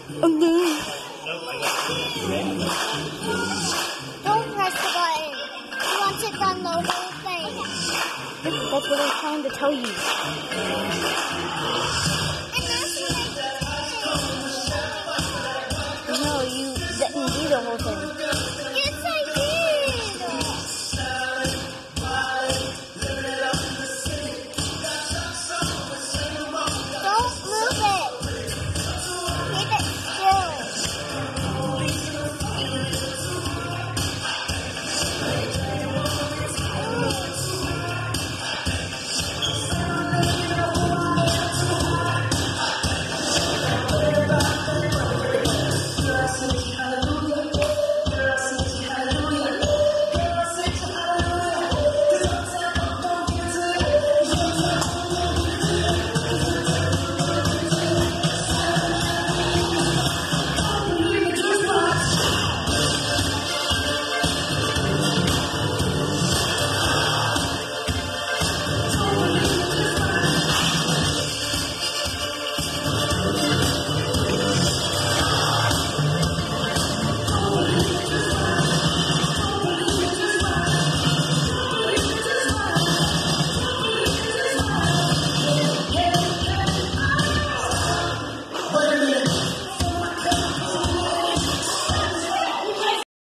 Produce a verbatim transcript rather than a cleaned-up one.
Oh no. Don't press the button. You want to download the whole thing. That's what I was trying to tell you.